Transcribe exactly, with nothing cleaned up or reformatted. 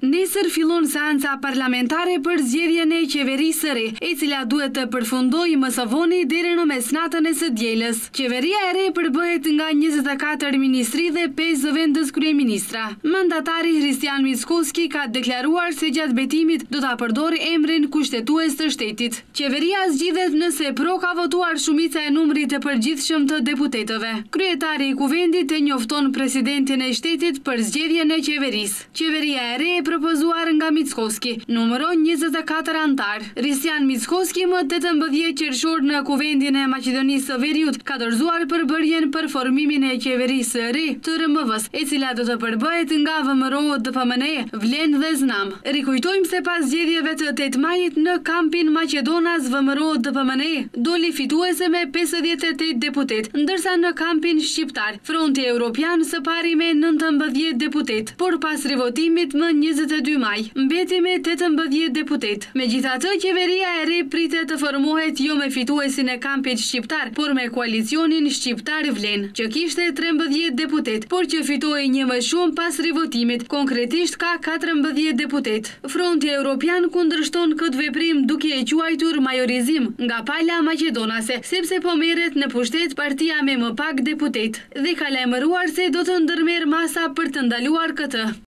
Nesër fillon seanca parlamentare për zgjedhjen e qeverisë së re, e cila duhet të përfundojë më së voni deri në mesnatën e së dielës. Qeveria e re përbëhet nga njëzet e katër ministri dhe pesë zëvendës kryeministra. Mandatari Hristian Mickoski ka deklaruar se gjatë betimit do ta përdorë emrin kushtetues të shtetit. Qeveria zgjidhet nëse pro ka votuar shumica e numrit të përgjithshëm të deputetëve. Kryetari i kuvendit e njofton presidentin e shtetit për zgjedhjen e qeverisë. Qeveria e re propozuar nga Mickoski, numëron njëzet e katër antar. Hristian Mickoski më tetëmbëdhjetë qershor në kuvendin e Maqedonisë së Veriut ka dorëzuar përbërjen për formimin e qeverisë së re të R M V-s, e cila do të përbëhet nga V M R O, D P M N E, Vlen dhe Znam. Rikujtojmë se pas zgjedhjeve të tetë majit në kampin Maqedonas, V M R O, D P M N E doli fituese me pesëdhjetë e tetë deputet, ndërsa në kampin shqiptar Fronti Evropian së pari me nëntëmbëdhjetë deputet, por pas rivotimit më njëzet e dy maj mbeti me tetëmbëdhjetë deputet. Megjithatë, qeveria e re pritet të formohet jo me fituesin e kampit shqiptar, por me koalicionin shqiptar Vlen, që kishte trembëdhjetë deputet, por që fitoi një më shumë pas rivotimit, konkretisht ka katërmbëdhjetë deputet. Fronti Evropian kundërshton këtë veprim duke e quajtur majorizim nga pala maqedonase, sepse po merret në pushtet partia me më pak deputet, dhe ka lajmëruar se do të ndërmerr masa për të ndaluar këtë.